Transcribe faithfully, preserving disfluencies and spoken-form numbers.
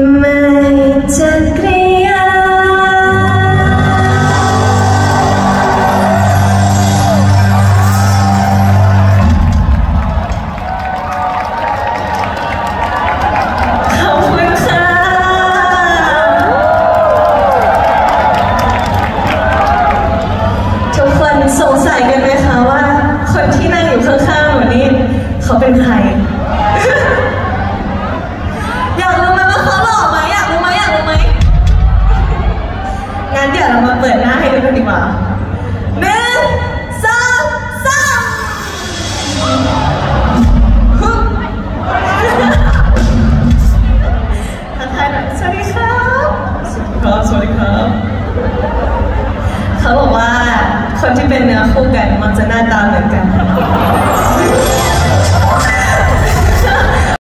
ไม่จักรยานขอบคุณค่ะทุกคนสงสัยกันไหมคะว่าคนที่นั่งอยู่ข้างๆวันนี้เขาเป็นใครอยากรู้ไหมว่าเขาหล่อไหมอยากรู้ไหมอยากรู้ไหมงั้นเดี๋ยวเรามาเปิดหน้าให้ดูกันดีกว่าหนึ่งสองสามทักทายหน่อยสวัสดีครับสวัสดีครับสวัสดีครับเขาบอกว่าคนที่เป็นเนื้อคู่กันมักจะหน้าตาเหมือนกัน